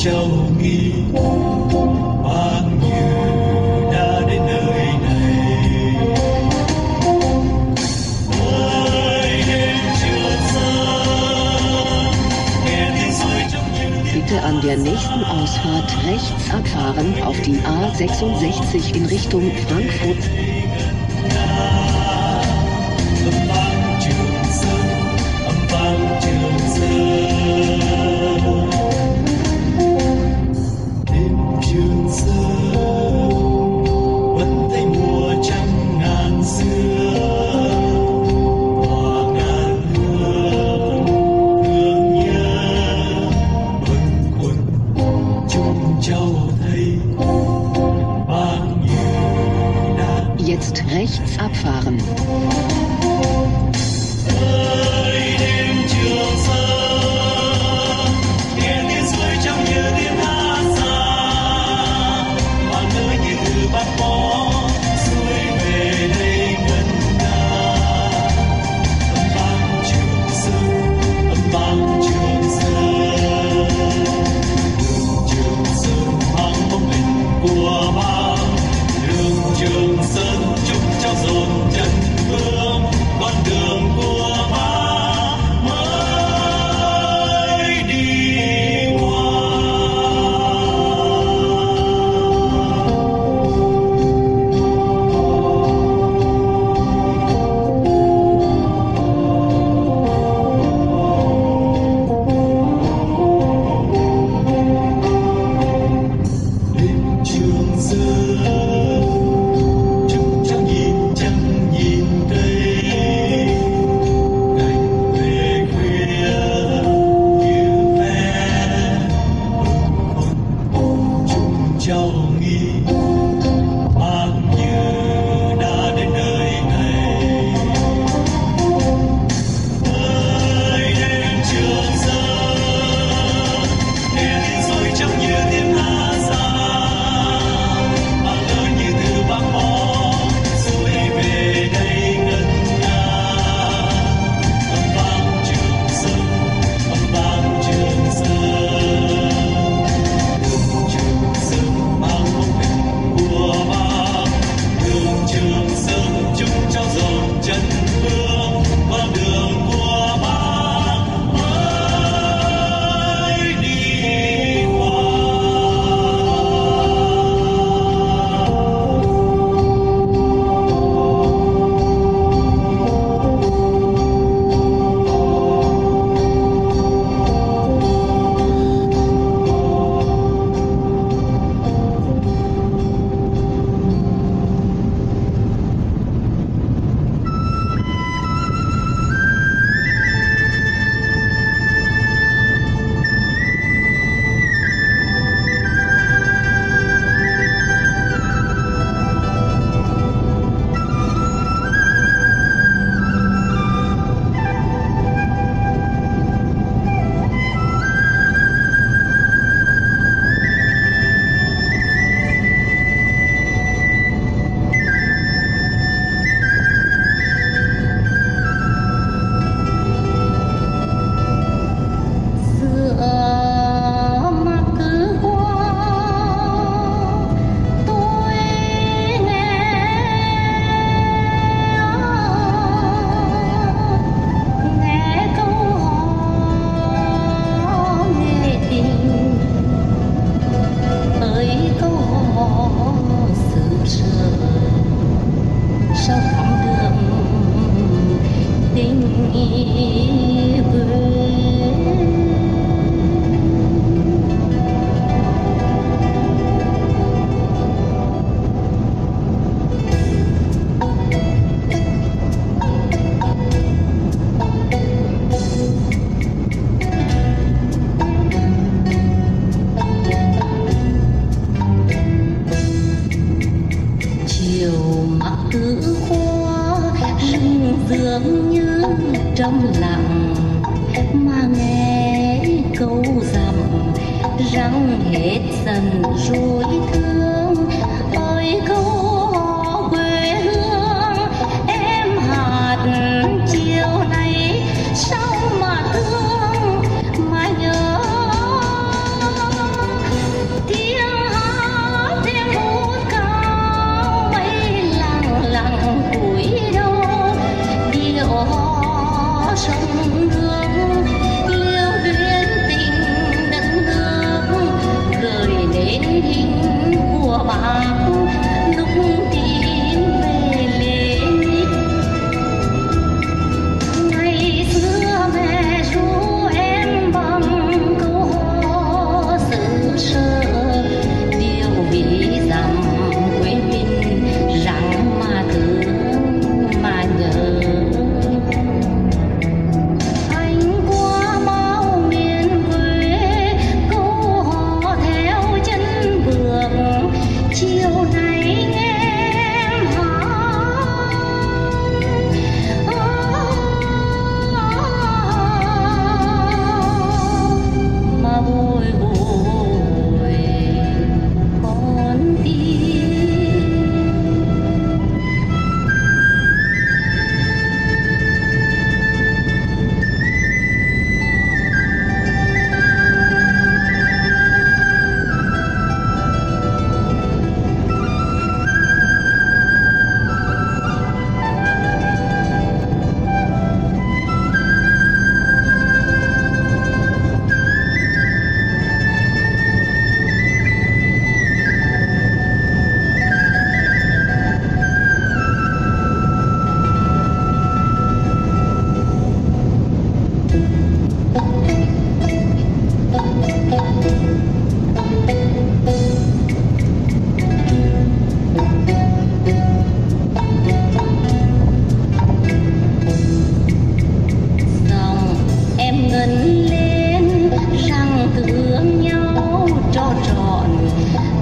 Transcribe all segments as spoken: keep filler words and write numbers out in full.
châu nghi bao nhiêu đã đến nơi này. Ơi đêm chưa xa, nghe tiếng suối trong những tiếng. Bitte an der nächsten Ausfahrt rechts abfahren auf die A sechsundsechzig in Richtung Frankfurt. Jetzt rechts abfahren. dường như trong lặng mà nghe câu rằng răng hết dần rồi thương ơi câu hò quê hương em hạt chiều nay sao mà thương mà nhớ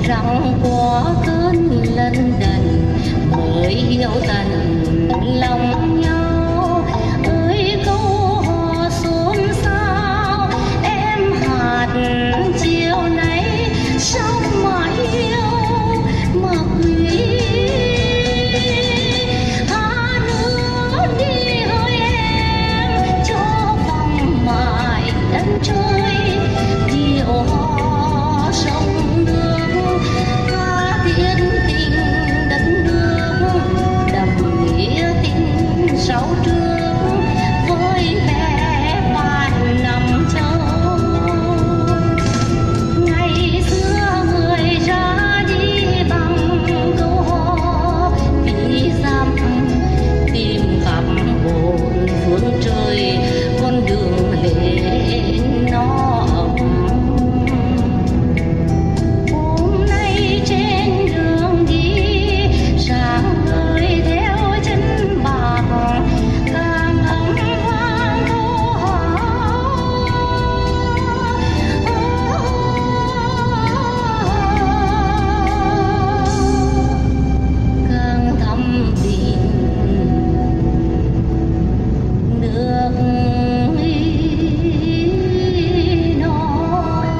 rằng qua cơn lân đần mới hiểu tận lòng nhau. Ơi câu hò xôn xao em hạt chiều nay sao mà yêu mà quý. Hà nữa đi hỡi em cho vòng mãi đất trời diệu hò sông nước tha thiên tình đất nước đậm nghĩa tình sáu trường với vẻ vạn năm châu. Ngày xưa người ra đi bằng câu hò vì dặm tìm khắp bốn phương trời con đường lên nó ấm. Hôm nay trên đường đi sáng ngời theo chân bạc càng ấm vang câu hò càng thắm tình nước non.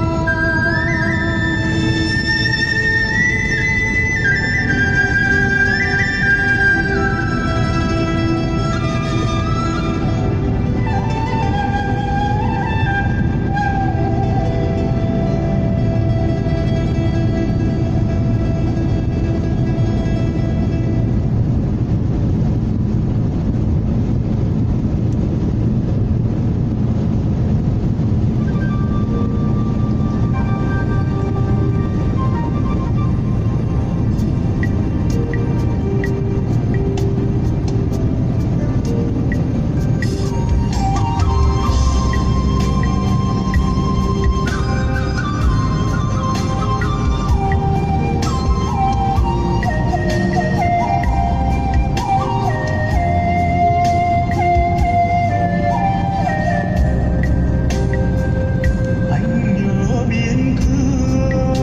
Anh nhớ biên cương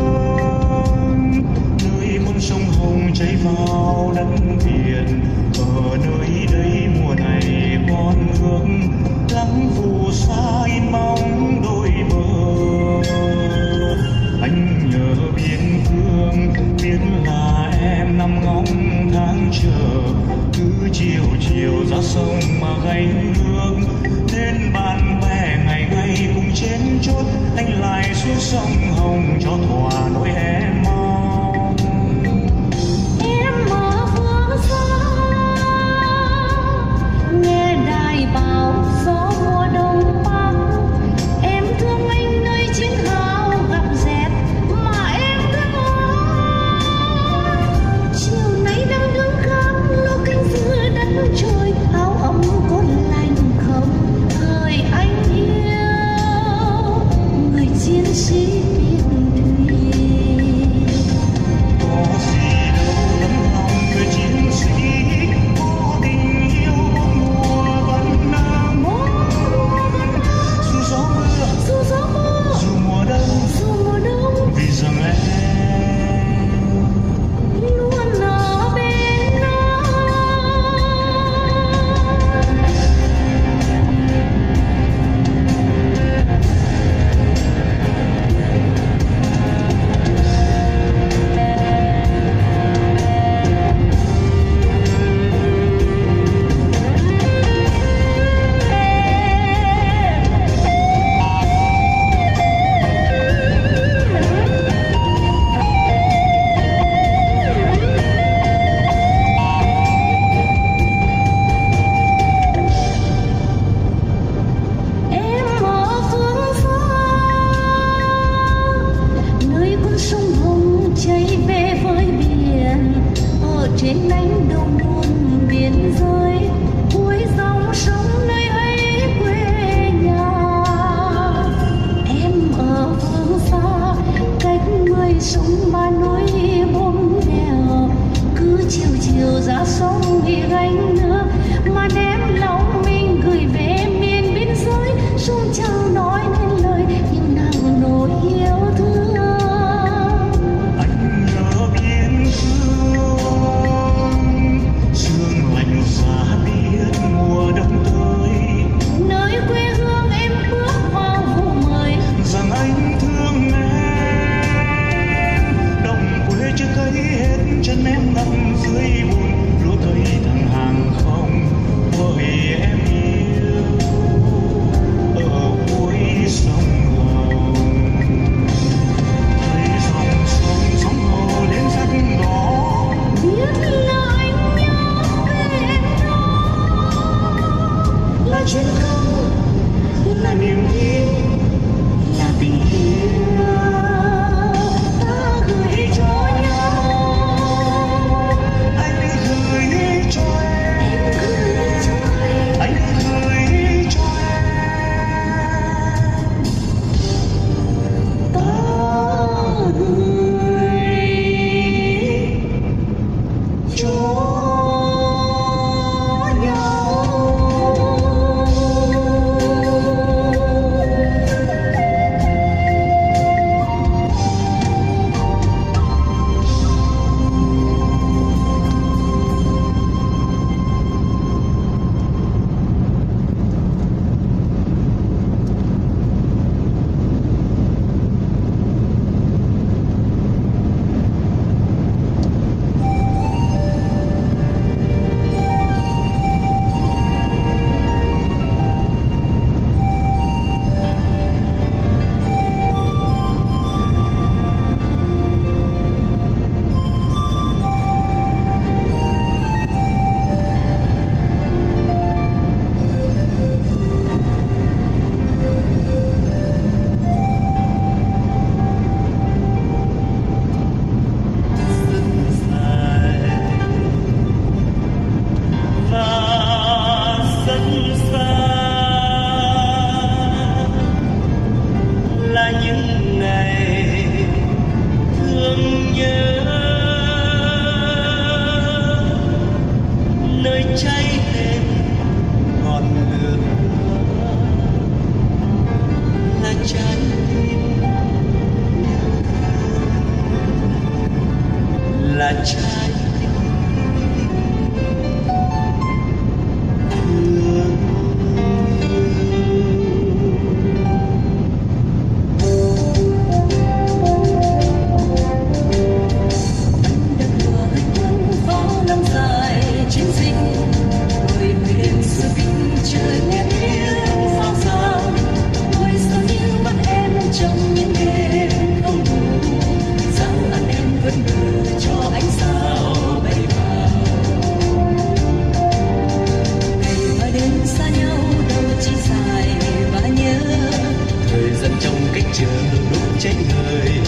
nơi con sông Hồng chảy vào đất Việt. Ở nơi đây mùa này con ước lắng phù sa in bóng đôi bờ. Anh nhớ biên cương biết là em nằm ngóng tháng chờ, cứ chiều chiều ra sông mà gánh nước nên bạn bè ngày ngày cùng trên chốt. Anh lại xuống sông Hồng cho thỏa nỗi em mong. Em ở phương xa nghe đài báo gió mùa đông bắc. Em thương anh nơi chiến hào gặp dẹp mà em thương anh. Chiều nay đang đứng khắp lô canh giữa đất trời áo ấm có lành không thời anh yêu người chiến sĩ biên thùy. Có gì đâu tấm lòng người chiến sĩ, có tình yêu bốn mùa vẫn nắng. Dù gió mưa, Dù gió mưa dù mùa đông, dù mùa đông vì rằng em luôn ở bên anh. Em ở phương xa nơi con sông Hồng chảy về với biển. Ở trên đánh đồng buồn biên giới cuối dòng sông nơi ấy quê nhà. Em ở phương xa cách mười sông ba núi bốn đèo, cứ chiều chiều ra sông thì gánh nước mà đem lòng mình gửi về miền biên giới. Sông chẳng nói nên lời nhưng nàng nỗi yêu thương. là những ngày thương nhớ, nơi cháy lên ngọn lửa là trái tim, là trái chờ lúc cháy người